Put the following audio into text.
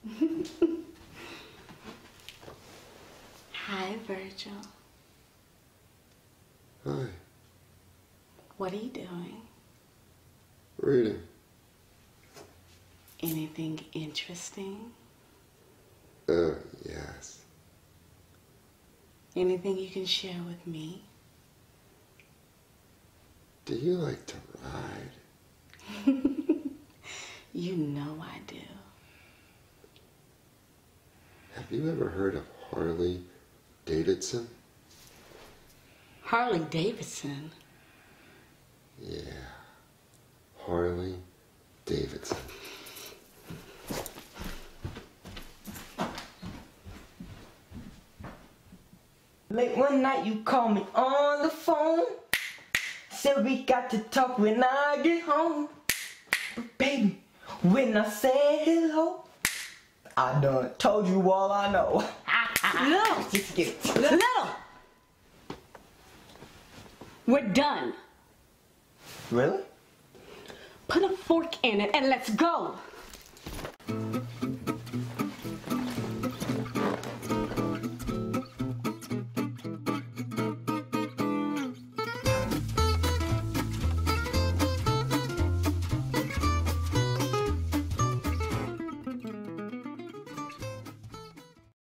Hi, Virgil. Hi. What are you doing? Reading. Anything interesting? Yes. Anything you can share with me? Do you like to ride? You know I do. Have you ever heard of Harley Davidson? Harley Davidson? Yeah. Harley Davidson. Late one night you called me on the phone. Said we got to talk when I get home. But baby, when I said hello, I done told you all I know. No! Just get it. No! We're done. Really? Put a fork in it and let's go.